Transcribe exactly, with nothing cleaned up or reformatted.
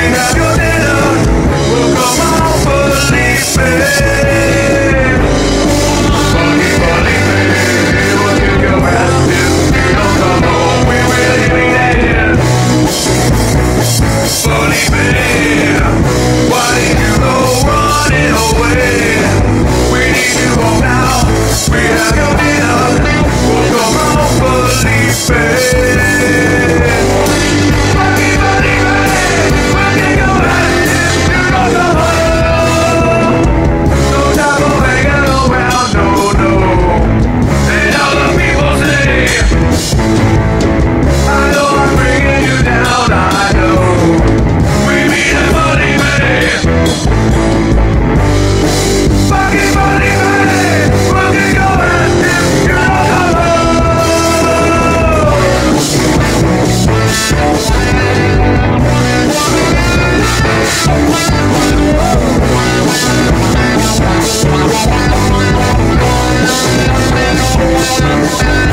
have your dinner. We'll come on, Filipe. Funny, funny, baby, we'll kick your ass if you don't come home. We really mean it. Filipe, why did you go running away? We need you home now. We have your dinner. We'll come on, Filipe. We'll be right back.